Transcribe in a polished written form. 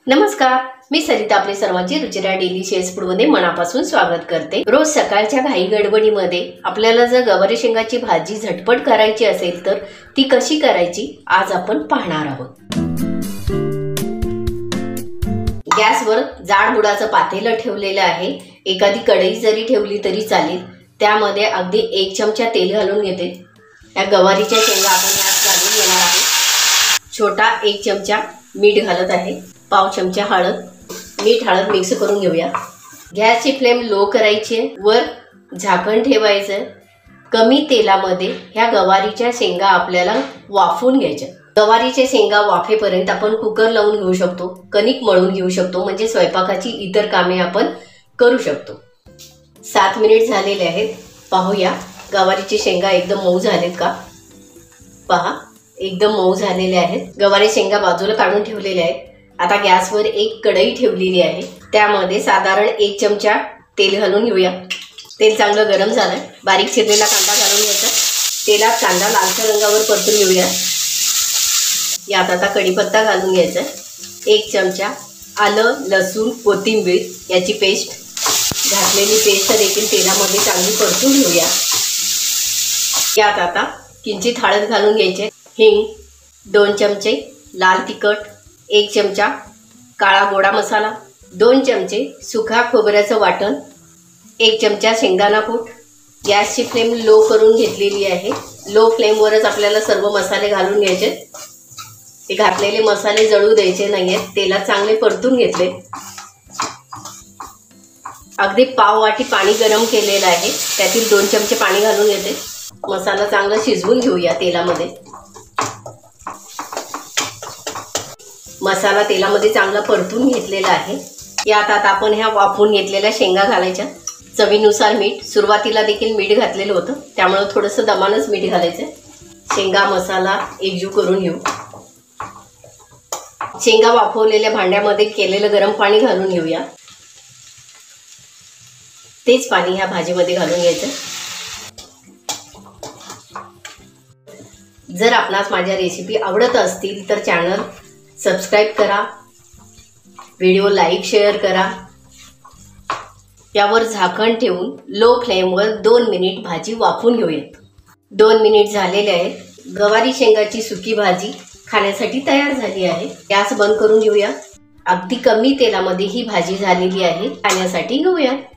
नमस्कार, मी सरिता आपले सर्वांचे रुचिरा डेली शेअर्स फूड मध्ये मनापासून स्वागत करते। रोज सकाळच्या घाई गडबडीमध्ये आपल्याला जर गवारी शेंगाची भाजी झटपट करायची असेल तर ती कशी करायची आज आपण पाहणार आहोत। गॅसवर जाड बुडाचं पातेलं ठेवलेलं आहे। एखादी कढई जरी ठेवली तरी चालेल। त्यामध्ये अगदी 1 चमचा तेल घालून घेते। या गवारीच्या शेंगा आपण यात घालून घेणार आहोत। छोटा 1 चमचा मीठ घालत आहे। पाव चमचा हळद, मीठ हळद मिक्स करून घेऊया। गॅसची फ्लेम लो करायची आहे। वर झाकण ठेवायचं। कमी तेलामध्ये ह्या गवारीच्या शेंगा आपल्याला वाफवून घ्यायच्या। गवारीच्या शेंगा वाफेपर्यंत आपण कुकर लावून घेऊ शकतो, कणिक मळून घेऊ शकतो, म्हणजे स्वयंपाकाची इतर कामे आपण करू शकतो। 7 मिनिट झालेले आहेत। पाहूया गवारीची शेंगा एकदम मऊ झालेत का। पहा, एकदम मऊ झालेले आहेत। गवारी शेंगा बाजूला काढून ठेवलेले आहेत। आता गॅसवर एक कढई ठेवलेली आहे। त्यामध्ये साधारण 1 चमचा तेल घालून घेऊया। तेल चांगलं गरम झालं। बारीक चिरलेला कांदा घालून घ्यायचा। तेलात कांदा लालसर रंगावर परतून घेऊया। यात आता कढीपत्ता घालून घ्यायचा। 1 चमचा आलं, लसूण, कोथिंबीर याची पेस्ट घातलेली पेस्ट देखील तेलामध्ये चांगली परतून घेऊया। यात आता किंचित हळद घालून घ्यायचे। हिंग, 2 चमचे लाल तिखट, 1 चमचा काळा गोडा मसाला, 2 चमचे सुका खोबऱ्याचं वाटण, 1 चमचा शेंगदाणा कूट। गॅसची फ्लेम लो करून घेतलेली आहे। लो फ्लेमवरच आपल्याला सर्व मसाले घालून घ्यायचे। हे घातलेले मसाले जळू द्यायचे नाहीयेत। तेलात चांगले परतून घेतले। अगदी पाव वाटी पाणी गरम केलेलं आहे। त्यातील 2 चमचे पाणी घालून घेते। मसाला चांगला शिजवून घेऊया तेलामध्ये। मसाला तेलामध्ये चांगला परतून घेतलेला आहे। यात आता आपण ह्या वाफवून घेतलेल्या शेंगा घालायच्या। चवीनुसार मीठ, सुरुवातीला देखील मीठ घातलेलं होतं, त्यामुळे थोडंसं दमानच मीठ घालायचं। शेंगा मसाला एकजीव करून घेऊ। शेंगा वाफवलेल्या भांड्यामध्ये केलेलं गरम पाणी घालून घेऊया। तेच पाणी ह्या भाजीमध्ये घालून घ्यायचं। जर आपणास माझ्या रेसिपी आवडत असतील तर चॅनल सबस्क्राइब करा, व्हिडिओ लाईक शेअर करा। यावर झाकण ठेवून लो फ्लेमवर 2 मिनिट भाजी वाफवून घेऊया। 2 मिनिट झालेले आहेत। गवारी शेंगाची सुकी भाजी खाण्यासाठी तयार झाली आहे। गॅस बंद करून घेऊया। अगदी कमी तेलामध्ये ही भाजी झालेली आहे। खाण्यासाठी घेऊया।